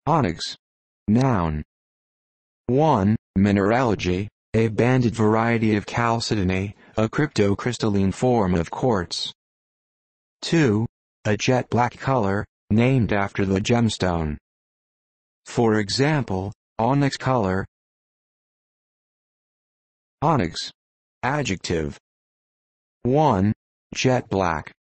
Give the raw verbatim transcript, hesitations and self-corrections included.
Onyx. Noun. one. Mineralogy, a banded variety of chalcedony, a cryptocrystalline form of quartz. two. A jet black color, named after the gemstone. For example, onyx color. Onyx. Adjective. one. Jet black.